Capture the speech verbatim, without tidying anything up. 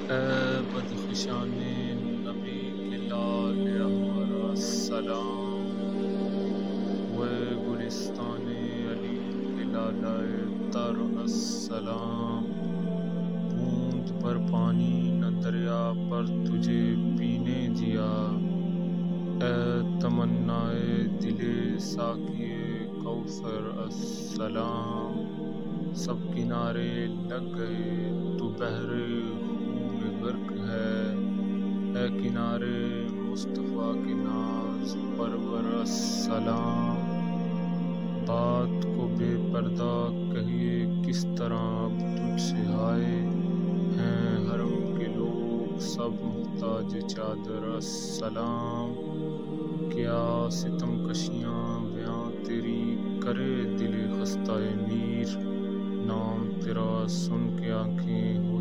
اے بدخشان نبی کے لال ہمارا سلام، و گلستان علی کے لالائے تر السلام۔ بوند پر پانی نہ دریا پر تجھے پینے دیا، اے تمنائے دل ساقی کوثر السلام۔ سب کنارے لگ گئے تو بحر خون غرق ہے، اے کنارے مصطفیٰ کے ناز پرور السلام۔ بات کو بے پردہ کہیے کس طرح اب تجھ سے ہائے، ہیں حرم کے لوگ سب محتاج چادر السلام۔ کیا ستم کشیاں بیاں تیری کرے دل خستہ میر، نام تیرا سن کے آنکھیں